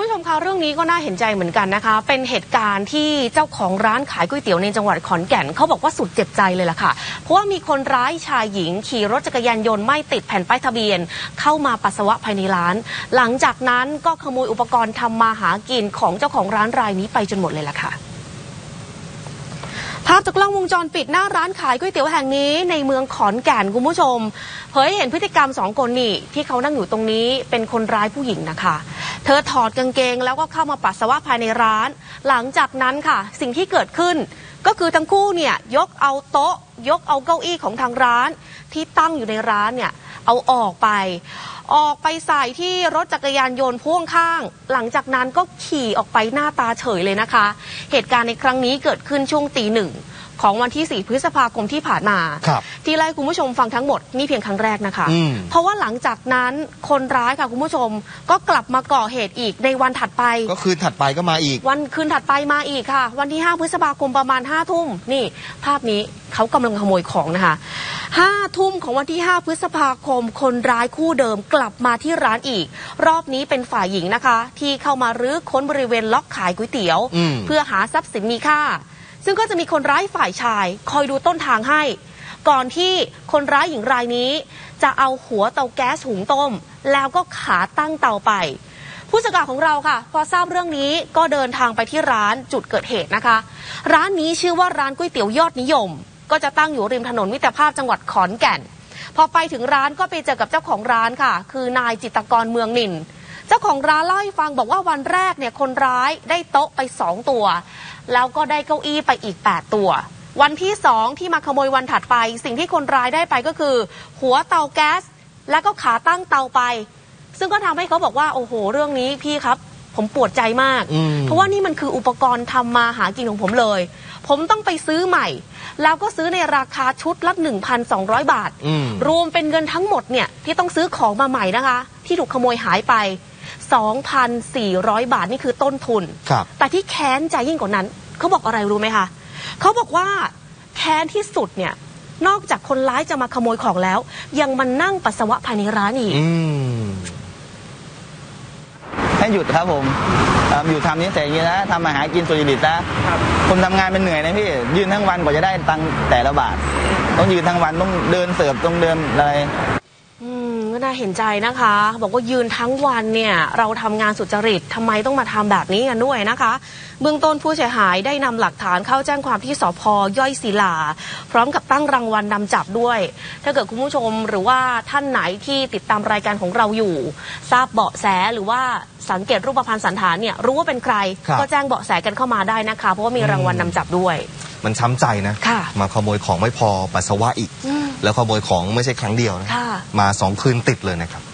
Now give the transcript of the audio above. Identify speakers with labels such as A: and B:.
A: ผู้ชมคะเรื่องนี้ก็น่าเห็นใจเหมือนกันนะคะเป็นเหตุการณ์ที่เจ้าของร้านขายก๋วยเตี๋ยวในจังหวัดขอนแก่นเขาบอกว่าสุดเจ็บใจเลยล่ะค่ะเพราะว่ามีคนร้ายชายหญิงขี่รถจักรยานยนต์ไม่ติดแผ่นป้ายทะเบียนเข้ามาปัสสาวะภายในร้านหลังจากนั้นก็ขโมยอุปกรณ์ทำมาหากินของเจ้าของร้านรายนี้ไปจนหมดเลยล่ะค่ะภาพจากกล้องวงจรปิดหน้าร้านขายก๋วยเตี๋ยวแห่งนี้ในเมืองขอนแก่นคุณผู้ชมเผยเห็นพฤติกรรม2 คนนี่ที่เขานั่งอยู่ตรงนี้เป็นคนร้ายผู้หญิงนะคะเธอถอดกางเกงแล้วก็เข้ามาปัสสาวะภายในร้านหลังจากนั้นค่ะสิ่งที่เกิดขึ้นก็คือทั้งคู่เนี่ยยกเอาโต๊ะยกเอาเก้าอี้ของทางร้านที่ตั้งอยู่ในร้านเนี่ยเอาออกไปใส่ที่รถจักรยานยนต์พ่วงข้างหลังจากนั้นก็ขี่ออกไปหน้าตาเฉยเลยนะคะเหตุการณ์ในครั้งนี้เกิดขึ้นช่วงตี 1ของวันที่ 4 พฤษภาคมที่ผ่านมาที่ไล่คุณผู้ชมฟังทั้งหมดนี่เพียงครั้งแรกนะคะเพราะว่าหลังจากนั้นคนร้ายค่ะคุณผู้ชมก็กลับมาก่อเหตุอีกในวันถัดไป
B: ก็คืนถัดไปก็มาอีก
A: วันคืนถัดไปมาอีกค่ะวันที่ 5 พฤษภาคมประมาณ 5 ทุ่มนี่ภาพนี้เขากำลังขโมยของนะคะ5 ทุ่มของวันที่ 5 พฤษภาคมคนร้ายคู่เดิมกลับมาที่ร้านอีกรอบนี้เป็นฝ่ายหญิงนะคะที่เข้ามารื้อค้นบริเวณล็อกขายก๋วยเตี๋ยวเพื่อหาทรัพย์สินมีค่าซึ่งก็จะมีคนร้ายฝ่ายชายคอยดูต้นทางให้ก่อนที่คนร้ายหญิงรายนี้จะเอาหัวเตาแก๊สหุงต้มแล้วก็ขาตั้งเตาไปผู้สื่อข่าวของเราค่ะพอทราบเรื่องนี้ก็เดินทางไปที่ร้านจุดเกิดเหตุนะคะร้านนี้ชื่อว่าร้านก๋วยเตี๋ยวยอดนิยมก็จะตั้งอยู่ริมถนนมิตรภาพจังหวัดขอนแก่นพอไปถึงร้านก็ไปเจอกับเจ้าของร้านค่ะคือนายจิตรกรเมืองนินเจ้าของร้านเล่าให้ฟังบอกว่าวันแรกเนี่ยคนร้ายได้โต๊ะไป2 ตัวแล้วก็ได้เก้าอี้ไปอีก8 ตัววันที่2ที่มาขโมยวันถัดไปสิ่งที่คนร้ายได้ไปก็คือหัวเตาแก๊สและก็ขาตั้งเตาไปซึ่งก็ทำให้เขาบอกว่าโอ้โหเรื่องนี้พี่ครับผมปวดใจมากเพราะว่านี่มันคืออุปกรณ์ทำมาหากินของผมเลยผมต้องไปซื้อใหม่แล้วก็ซื้อในราคาชุดละ 1,200 บาทรวมเป็นเงินทั้งหมดเนี่ยที่ต้องซื้อของมาใหม่นะคะที่ถูกขโมยหายไป 2,400 บาทนี่คือต้นทุนแต่ที่แค้นใจยิ่งกว่านั้นเขาบอกอะไรรู้ไหมคะเขาบอกว่าแค้นที่สุดเนี่ยนอกจากคนร้ายจะมาขโมยของแล้วยังมานั่งปัสสาวะภายในร้านอีก
C: ให้หยุดครับผมอยู่ทำนี้แต่อย่างนี้นะทำมาหากินสุจริตนะคนทำงานเป็นเหนื่อยนะพี่ยืนทั้งวันกว่าจะได้ตังค์แต่ละบาทต้องยืนทั้งวันต้องเดินเสิร์ฟต้องเดินอะไร
A: ก็น่าเห็นใจนะคะบอกว่ายืนทั้งวันเนี่ยเราทำงานสุจริตทำไมต้องมาทำแบบนี้กันด้วยนะคะเบื้องต้นผู้เสียหายได้นำหลักฐานเข้าแจ้งความที่สภ.ย่อยศิลาพร้อมกับตั้งรางวัลนำจับด้วยถ้าเกิดคุณผู้ชมหรือว่าท่านไหนที่ติดตามรายการของเราอยู่ทราบเบาะแสหรือว่าสังเกตรูปพรรณสันฐานเนี่ยรู้ว่าเป็นใครก็แจ้งเบาะแสกันเข้ามาได้นะคะเพราะว่ามีรางวัลนำจับด้วย
B: มันช้ำใจนะมาขโมยของไม่พอปัสสาวะอีกแล้วขโมยของไม่ใช่ครั้งเดียวนะมา2 คืนติดเลยนะครับ